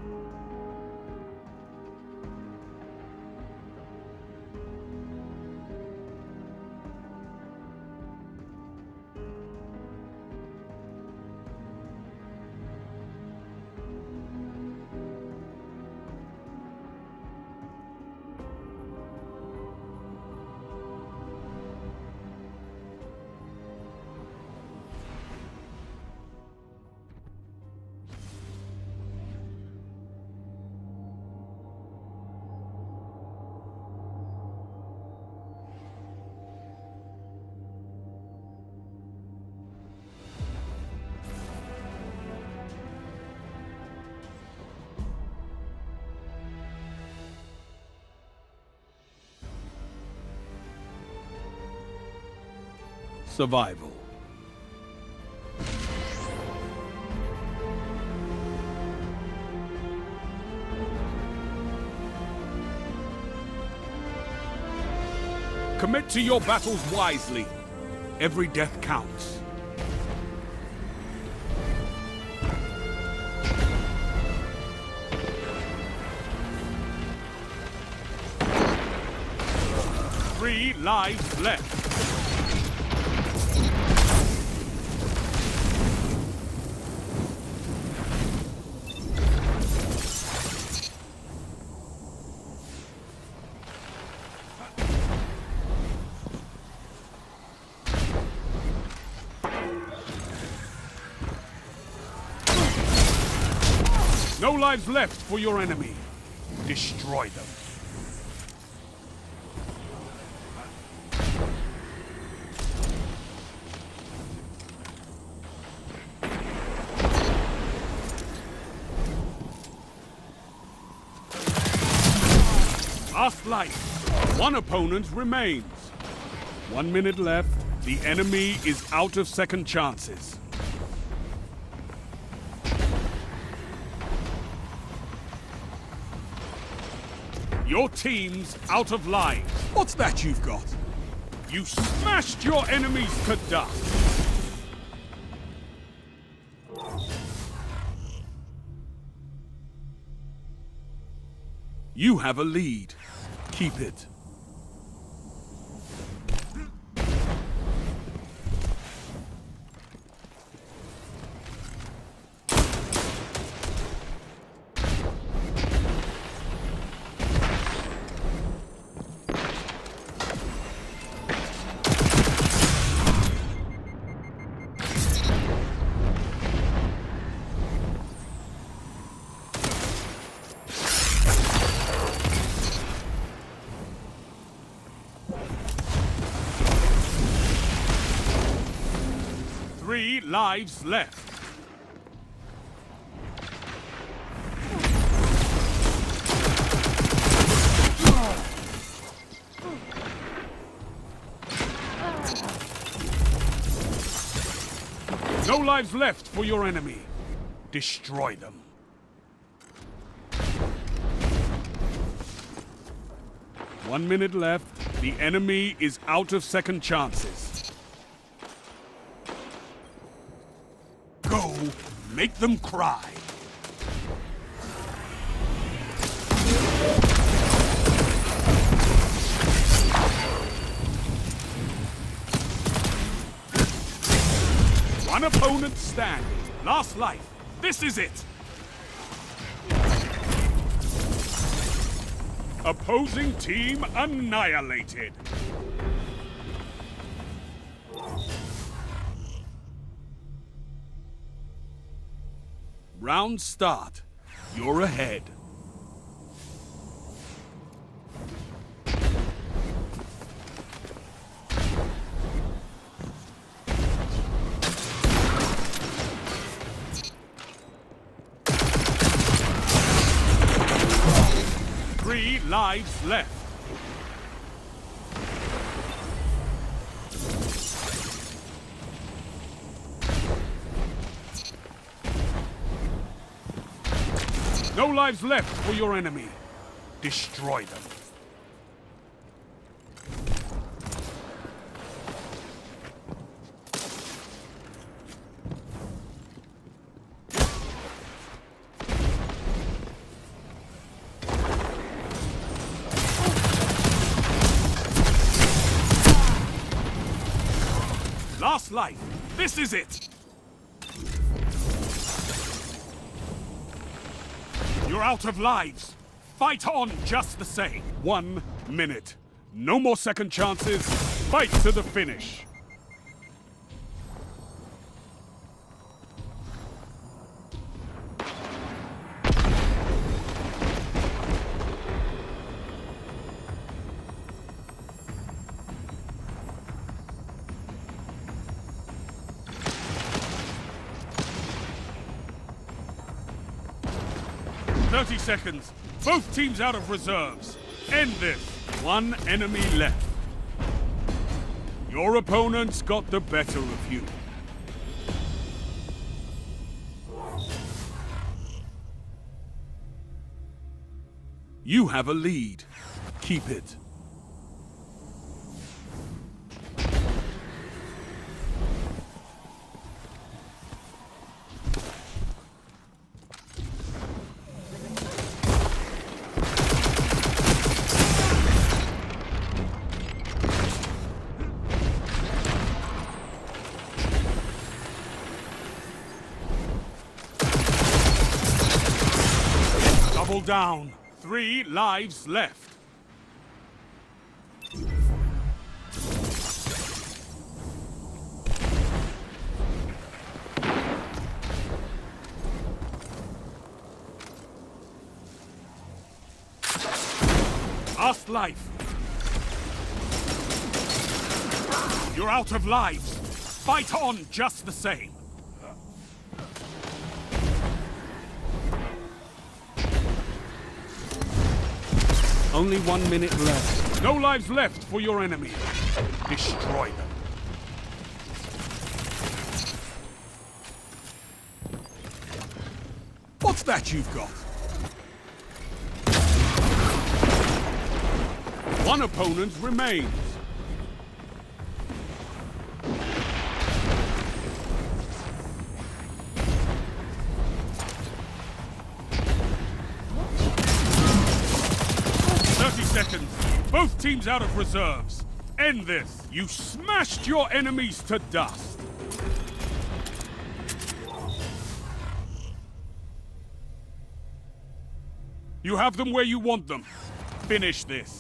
Survival. Commit to your battles wisely. Every death counts. Three lives left. No lives left for your enemy. Destroy them. Last life. One opponent remains. 1 minute left. The enemy is out of second chances. Your team's out of lives. What's that you've got? You smashed your enemies to dust. You have a lead. Keep it. Three lives left. No lives left for your enemy. Destroy them. One minute left. The enemy is out of second chances. Go, make them cry. One opponent standing. Last life. This is it. Opposing team annihilated. Round start. You're ahead. Three lives left. No lives left for your enemy. Destroy them. Last life. This is it. You're out of lives. Fight on just the same. 1 minute. No more second chances. Fight to the finish. "30 seconds. Both teams out of reserves. End this. One enemy left. Your opponents got the better of you. You have a lead. Keep it. Double down. 3 lives left. Last life. You're out of lives. Fight on just the same. Only 1 minute left. No lives left for your enemy. Destroy them. What's that you've got? One opponent remains. Seconds. Both teams out of reserves. End this. You smashed your enemies to dust. You have them where you want them. Finish this.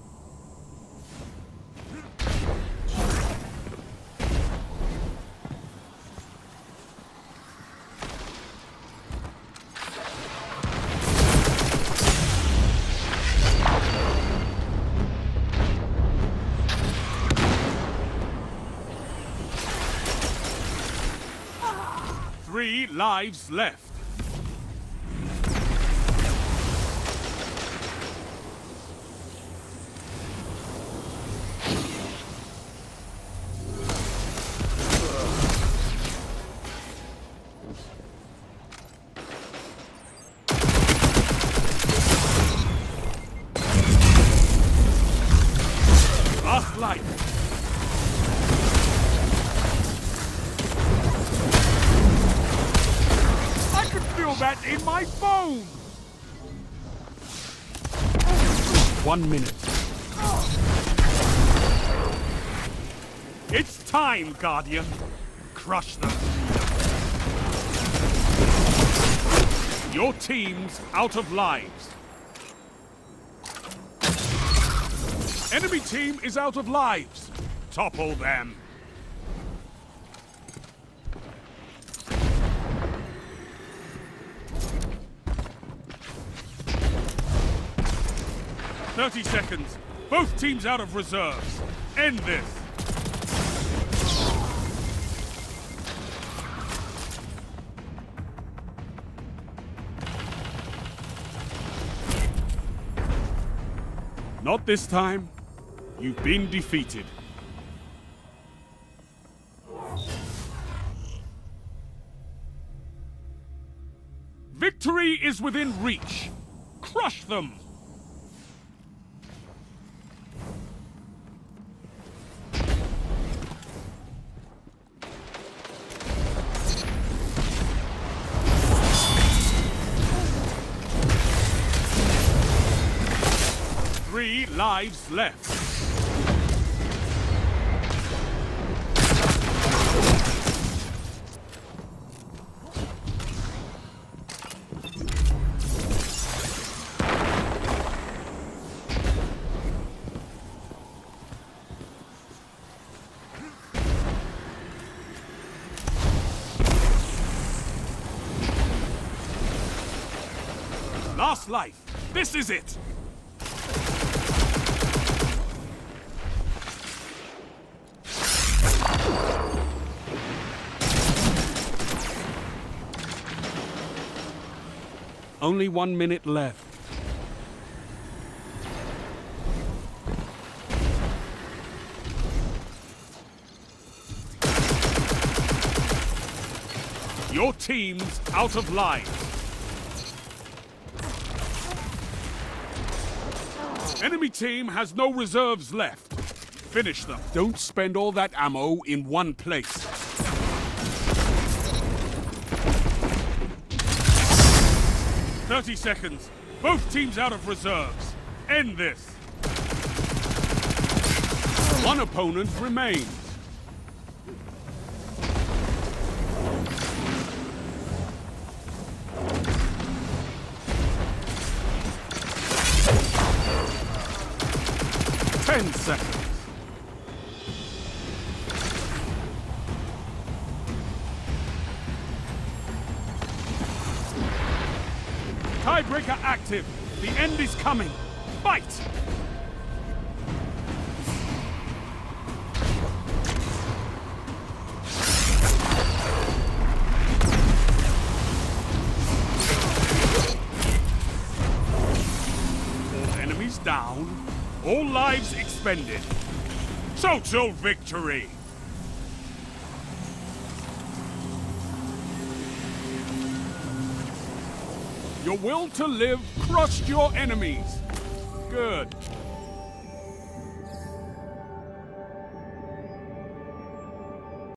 Three lives left. Last life. That in my bones! 1 minute. It's time, Guardian. Crush them. Your team's out of lives. Enemy team is out of lives. Topple them. "30 seconds. Both teams out of reserves. End this. Not this time. You've been defeated. Victory is within reach. Crush them. Three lives left. last life. This is it. Only 1 minute left. Your team's out of lives. Enemy team has no reserves left. Finish them. Don't spend all that ammo in one place. "30 seconds. Both teams out of reserves. End this. One opponent remains. Ten seconds. Tiebreaker active. The end is coming. Fight! All enemies down. All lives expended. Total victory! Your will to live crushed your enemies. Good.